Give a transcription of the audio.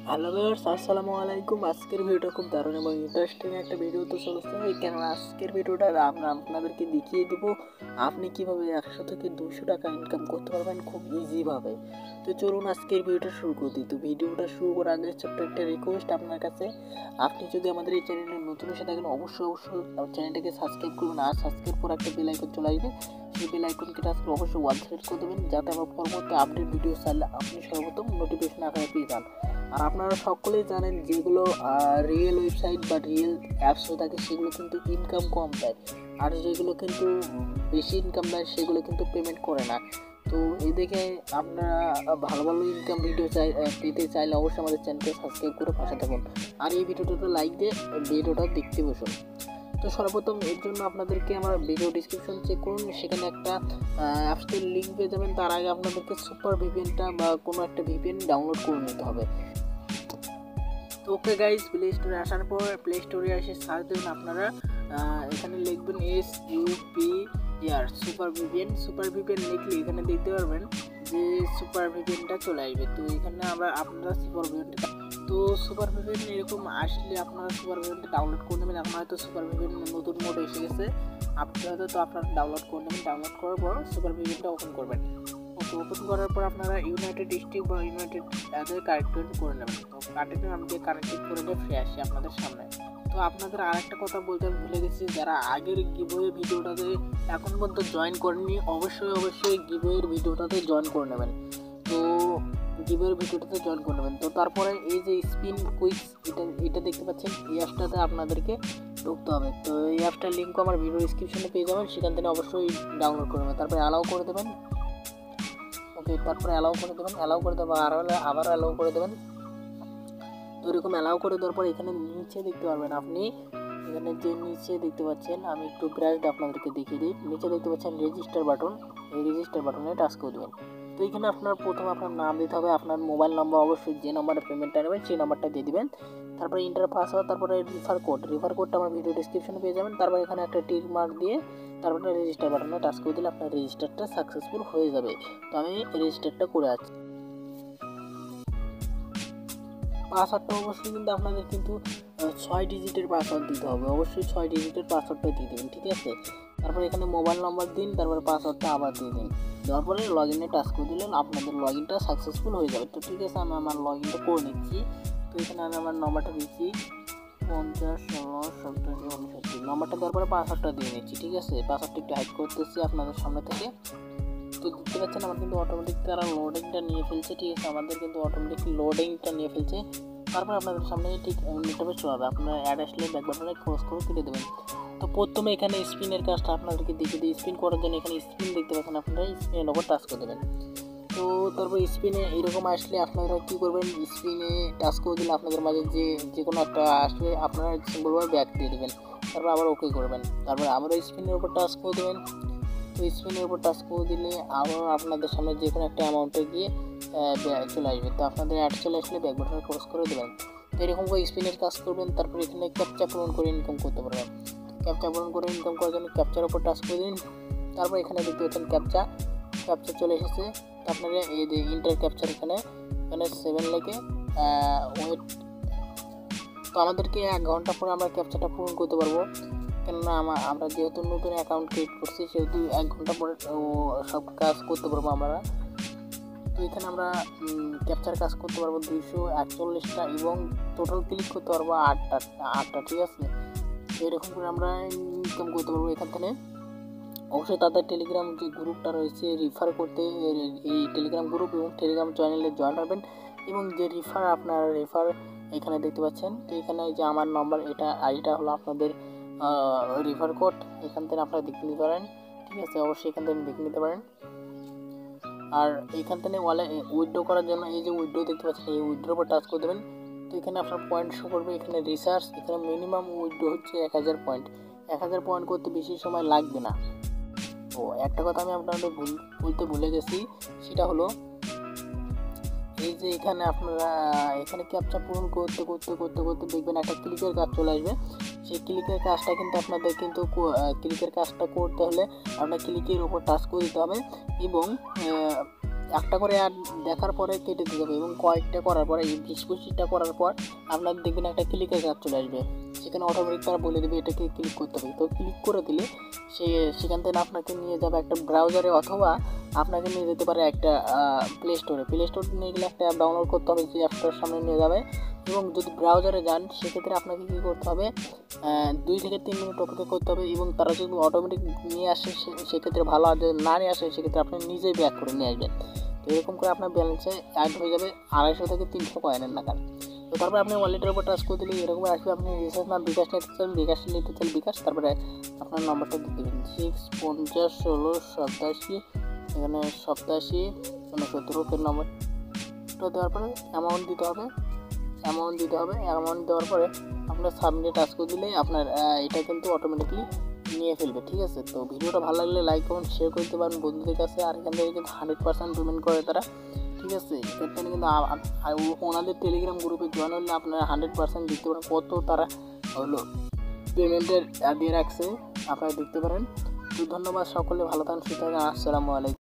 Hello viewers, আসসালামু আলাইকুম। আজকের ভিডিওটা খুব দারুণ এবং ইন্টারেস্টিং একটা ভিডিও তো চলছে। কেন আজকের ভিডিওটা আমরা আপনাদেরকে দেখিয়ে দেবো আপনি কিভাবে 100 থেকে 200 টাকা ইনকাম করতে পারবেন খুব ইজিভাবে। তো চলুন আজকের ভিডিওটা শুরু করে দিই। তো ভিডিওটা শুরু করার আগে ছোট্ট একটা রিকোয়েস্ট আপনার কাছে, আপনি যদি আমাদের এই চ্যানেলে নতুন এসে থাকেন অবশ্যই চ্যানেলটাকে সাবস্ক্রাইব করবেন। আর সাবস্ক্রাইব করে একটা বেল আইকন চলে আসবে, সেই বেল আইকনকে টাচ করে অবশ্যই ওয়াল সিলেক্ট করে দেবেন, যাতে আমার পরবর্তী আপডেট ভিডিও চাইলে আপনি সর্বপ্রথম নোটিফিকেশন আকারে পেয়ে যান। আর আপনারা সকলেই জানেন যেগুলো রিয়েল ওয়েবসাইট বা রিয়েল অ্যাপস হয়ে থাকে সেগুলো কিন্তু ইনকাম কম দেয়, আর যেগুলো কিন্তু বেশি ইনকাম দেয় সেগুলো কিন্তু পেমেন্ট করে না। তো এই দেখে আপনারা ভালো ভালো ইনকাম ভিডিও পেতে চাইলে অবশ্যই আমাদের চ্যানেলকে সাবস্ক্রাইব করে পাশে থাকুন, আর এই ভিডিওটাতে লাইক দিয়ে ভিডিওটা দেখতে বসুন। তো সর্বপ্রথম এর জন্য আপনাদেরকে আমার ভিডিও ডিসক্রিপশন চেক করুন, সেখানে একটা অ্যাপসের লিঙ্ক পেয়ে যাবেন। তার আগে আপনাদেরকে সুপার ভিপিএনটা বা কোনো একটা ভিপিএন ডাউনলোড করে নিতে হবে। তো ওকে গাইজ, প্লে স্টোরে আসার পর প্লে স্টোরে এসে সার্চ দেবেন আপনারা, এখানে লিখবেন SUPR সুপার ভিপিএন লিখলে এখানে দেখতে পারবেন যে সুপার ভিপিএনটা চলে আসবে। তো এখানে আপনারা সুপার ভিপিএনটা, তো সুপার ভিপিএন এরকম আসলে আপনারা সুপার ভিপিএনটা ডাউনলোড করে নেবেন। এখন হয়তো সুপার ভিপিএন নতুন মোড এসে গেছে আপনারা, তো আপনারা ডাউনলোড করে নেবেন। ডাউনলোড করার পর সুপার ভিপিএনটা ওপেন করবেন। ওপেন করার পর আপনারা ইউনাইটেড স্টেট বা ইউনাইটেড কানেক্টেড করে নেবেন। তো কানেক্টেড করে নিয়ে ফিরে আসি আপনাদের সামনে। তো আপনাদের আরেকটা কথা বলতে ভুলে গেছি, যারা আগের গিভওয়ে ভিডিওটাতে এখন পর্যন্ত জয়েন করেননি অবশ্যই গিভওয়ের ভিডিওটাতে জয়েন করে নেবেন। তো গিভওয়ের ভিডিওটাতে জয়েন করে নেবেন। তো তারপরে এই যে স্পিন কুইজ এটা দেখতে পাচ্ছেন, এই অ্যাপসটাতে আপনাদেরকে ঢুকতে হবে। তো এই অ্যাপটার লিঙ্কও আমার ভিডিও ডিসক্রিপশনে পেয়ে যাবেন, সেখান থেকে অবশ্যই ডাউনলোড করে নেবেন। তারপরে অ্যালাউ করে দেবেন। ওকে, তারপরে অ্যালাউ করে দেবেন, আবার অ্যালাউ করে দেবেন। তো এরকম অ্যালাউ করে দেওয়ার পর এখানে নিচে দেখতে পারবেন আপনি, এখানে যে নিচে দেখতে পাচ্ছেন, আমি একটু ব্রাশটা আপনাদেরকে দেখিয়ে দিই। নিচে দেখতে পাচ্ছেন রেজিস্টার বাটন, এই রেজিস্টার বাটনে টাচ করে দেবেন। তো এখানে প্রথমে আপনার নাম দিতে হবে, আপনার মোবাইল নাম্বার অবশ্যই যে নাম্বারে পেমেন্টটা নেবেন সেই নাম্বারটা দিয়ে দিবেন। তারপরে ইন্টার পাসওয়ার্ড, তারপরে রিফার কোডটা আমার ভিডিও ডিসক্রিপশনে পেয়ে যাবেন। তারপরে এখানে একটা টিক মার্ক দিয়ে তারপরে রেজিস্টার বাটনে টাচ করে দিলে আপনার রেজিস্টারটা সাকসেসফুল হয়ে যাবে। তো আমি রেজিস্টারটা করে আছি। পাসওয়ার্ডটা অবশ্যই কিন্তু আপনাদের কিন্তু 6 ডিজিটের পাসওয়ার্ড দিতে হবে, অবশ্যই 6 ডিজিটের পাসওয়ার্ডটা দিয়ে দেবেন, ঠিক আছে। তারপরে এখানে মোবাইল নাম্বার দিন, তারপরে পাসওয়ার্ডটা আবার দিয়ে দিন। দেওয়ার পরে লগ ইনে টাচ করে দিলেন, আপনাদের লগ ইনটা সাকসেসফুল হয়ে যাবে। তো ঠিক আছে, আমি আমার লগ ইনটা করে নিচ্ছি। তো এখানে আমি আমার নাম্বারটা দিচ্ছি 50 16 87 69। নাম্বারটা দেওয়ার পরে পাসওয়ার্ডটা দিয়ে নিচ্ছি, ঠিক আছে। পাসওয়ার্ডটা একটু হাইড করতেছি আপনাদের সামনে থেকে। তো দেখতে পাচ্ছেন আমার কিন্তু অটোমেটিক তারা লোডিংটা নিয়ে ফেলছে, ঠিক আছে। আমাদের কিন্তু অটোমেটিক লোডিংটা নিয়ে ফেলছে। তারপর আপনাদের সামনে ঠিক নেটওয়ার্ক চলে যাবে, আপনারা অ্যাড আসলে ব্যাক বাটনে ক্রস করে কেটে দেবেন। তো প্রথমে এখানে স্পিনের কাজটা আপনাদেরকে দেখিয়ে দিই। স্পিন করার জন্য এখানে স্পিন দেখতে পাচ্ছেন, আপনারা স্পিনের ওপর টাচ করে দেবেন। তো তারপর স্পিনে এইরকম আসলে আপনারা কী করবেন, স্পিনে টাচ করে দিলে আপনাদের মাঝে যে কোনো একটা আসলে আপনারা সিম্বলভাবে ব্যাক দিয়ে দেবেন। তারপর আবার ওকে করবেন, তারপর আবারও স্পিনের ওপর টাচ করে দেবেন। তো স্পিনের উপর টাচ করে দিলে আবার আপনাদের সামনে যে কোনো একটা অ্যামাউন্টে গিয়ে চলে আসবে। তো আপনাদের অ্যাড চলে আসলে ব্যাক বাটনে ক্রস করে দেবেন। তো এরকম করে স্পিনের কাজ করবেন। তারপর এখানে ক্যাপচা পূরণ করে ইনকাম করতে পারবেন। ক্যাপচা পূরণ করে ইনকাম করার জন্য ক্যাপচার উপর টাচ করে দিন। তারপর এখানে দেখতে পাচ্ছেন ক্যাপচা চলে এসেছে। তো আপনারা এই যে ইন্টার ক্যাপচার এখানে 7 লেগে ওয়েট। তো আমাদেরকে 1 ঘন্টা পরে আমরা ক্যাপচাটা পূরণ করতে পারবো, কেননা আমরা যেহেতু নতুন অ্যাকাউন্ট ক্রিয়েট করছি সেহেতু 1 ঘন্টা পরে সব কাজ করতে পারবো আমরা। তো এখানে আমরা ক্যাপচার কাজ করতে পারবো 241টা এবং টোটাল ক্লিক করতে পারবো 8টা, ঠিক আছে। তো এরকম করে আমরা ইনকাম করতে পারবো এখান থেকে। অবশ্যই তাদের টেলিগ্রাম যে গ্রুপটা রয়েছে রিফার করতে, এই টেলিগ্রাম গ্রুপ এবং টেলিগ্রাম চ্যানেলে জয়েন হবেন। এবং যে রেফার এখানে দেখতে পাচ্ছেন, তো এখানে যে আমার নাম্বার এটা হলো আপনাদের রেফার কোড, এখান থেকে আপনারা দেখে নিতে পারেন, ঠিক আছে। অবশ্যই এখান থেকে দেখে নিতে পারেন। আর এখান থেকে উইথড্র করার জন্য এই যে উইথড্র দেখতে পাচ্ছেন, এই উইথড্রোর উপর টাচ করে দেবেন। তো এখানে আপনার পয়েন্ট শো করবে, এখানে রিসার্চ, এখানে মিনিমাম উইথড্র হচ্ছে 1000 পয়েন্ট। 1000 পয়েন্ট করতে বেশি সময় লাগবে না। তো একটা কথা আমি আপনাদের বলতে ভুলে গেছি, সেটা হলো এই যে এখানে আপনারা এখানে ক্যাপচা পূরণ করতে করতে করতে করতে দেখবেন একটা ক্লিকের কাজ চলে আসবে। সেই ক্লিকের কাজটা কিন্তু আপনাদের কিন্তু ক্লিকের কাজটা করতে হলে আপনার ক্লিকের উপর টাচ করে দিতে হবে এবং একটা করে অ্যাড দেখার পরে কেটে দিতে হবে এবং কয়েকটা করার পরে এই 20-25টা করার পর আপনার দেখবেন একটা ক্লিকের কাজ চলে আসবে। সেখানে অটোমেটিক তারা বলে দেবে এটাকে ক্লিক করতে হবে। তো ক্লিক করে দিলে সেখান থেকে আপনাকে নিয়ে যাবে একটা ব্রাউজারে, অথবা আপনাকে নিয়ে যেতে পারে একটা প্লে স্টোরে। প্লে স্টোর নিয়ে গেলে একটা অ্যাপ ডাউনলোড করতে হবে, যে অ্যাপটার সামনে নিয়ে যাবে। এবং যদি ব্রাউজারে যান সেক্ষেত্রে আপনাকে কী করতে হবে, 2 থেকে 3 মিনিট অপেক্ষা করতে হবে। এবং তারা যদি অটোমেটিক নিয়ে আসে সেক্ষেত্রে ভালো, আর যদি না নিয়ে আসে সেক্ষেত্রে আপনি নিজেই ব্যাক করে নিয়ে আসবেন। তো এরকম করে আপনার ব্যালেন্সে অ্যাড হয়ে যাবে 250 থেকে 300 কয়েনের নাগাদ। তো তারপরে আপনি ওয়ালেটের উপর টাচ করে দিলে এরকম আসবে। আপনি রিচার্জ না বিকাশ নিতে চান, বিকাশ নিতে চান বিকাশ, তারপরে আপনার নম্বরটা দিয়ে দেবেন 650 16 87, এখানে 87 69 নম্বরটা দেওয়ার পরে অ্যামাউন্ট দিতে হবে। অ্যামাউন্ট দেওয়ার পরে আপনার সাবমিটে টাচ করে দিলে আপনার এটা কিন্তু অটোমেটিকলি নিয়ে ফেলবে। ঠিক আছে, তো ভিডিওটা ভালো লাগলে লাইক কমেন্ট শেয়ার করতে পারেন বন্ধুদের কাছে। আর এখান থেকে কিন্তু 100% পেমেন্ট করে তারা। ঠিক আছে, এখানে কিন্তু ওনাদের টেলিগ্রাম গ্রুপে জয়েন হলে আপনারা 100% দেখতে পারেন কত তারা হলো পেমেন্টের দিয়ে রাখছে, আপনারা দেখতে পারেন। তো ধন্যবাদ, সকলে ভালো থাকেন, সুস্থ থাকেন। আসসালামু আলাইকুম।